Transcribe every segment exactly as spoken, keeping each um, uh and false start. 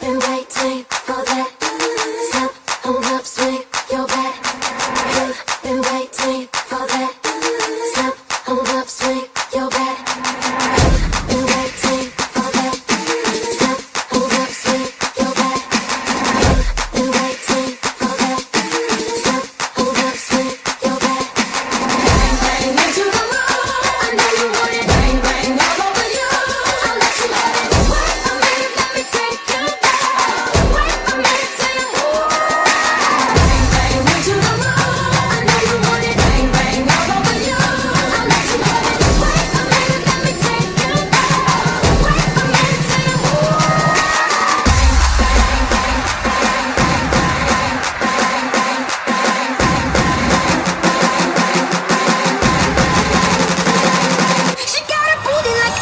been waiting for that. Step on up, swing your back. You've been waiting for that. Step on up, swing your back. You've been waiting for that. Step on up, swing your back. You've been waiting for that. Step on up, swing your back. Bang bang into the room. I know you want it. Bang bang all over you. I'll let you have it. Wait a minute, let me take you back. Wait a minute, say it. Bang bang into the room. I know you want it. Bang bang all over you. I'll let you have it. Wait a minute, let me take you back. Wait a minute, say it. She got a booty like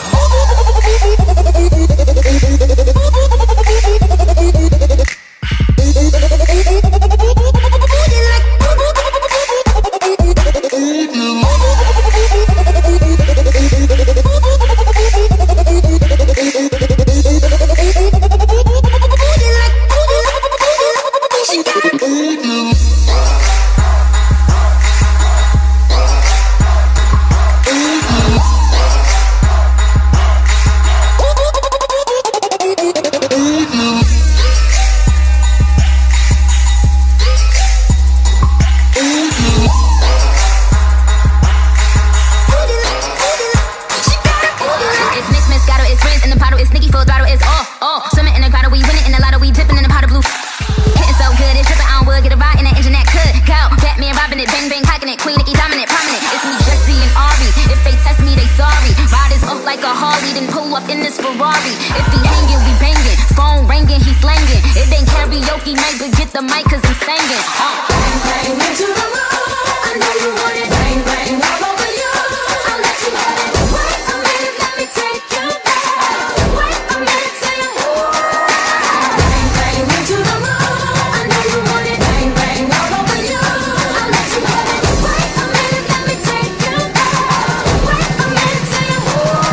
it's mixed, Moscato, it's Riz in the bottle, it's Nicki full throttle, it's all, all. Swimming in the grotto, we winning in the lotto, we dipping in the pot of blue. Hitting so good, it's dripping on wood, get a ride in the engine that could go. Batman robbing it, bang bang cocking it, Queen Nicki dominant, prominent. It's me, Jessie and Ari. If they test me, they sorry. Riders up like a Harley, then pull up in this Ferrari. If he hanging, we banging. Phone ringing, he slanging. It ain't karaoke night, but get the mic 'cause I'm singing. Uh. Bang bang into the room. I know you want it. Bang bang all over you. I'll let you have it. Wait a minute, let me take you back. Wait a minute, say it. Bang bang into the room. I know you want it. Bang bang all over you. I'll let you have it. Wait a minute, let me take you back. Wait a minute, say it.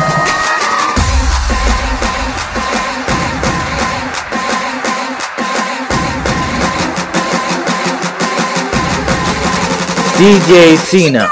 D J SINA.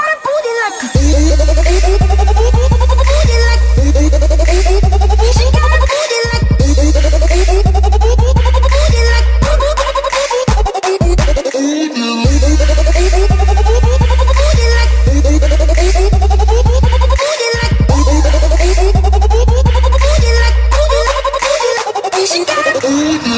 She got a booty